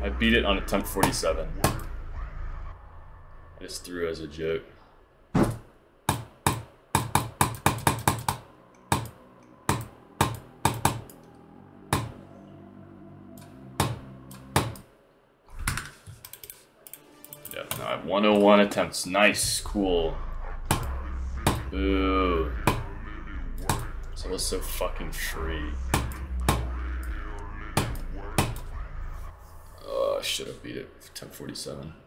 I beat it on attempt 47. I just threw as a joke. Yeah, no, I have 101 attempts. Nice, cool. Boo. So it was so fucking free. Oh, I should have beat it. 1047.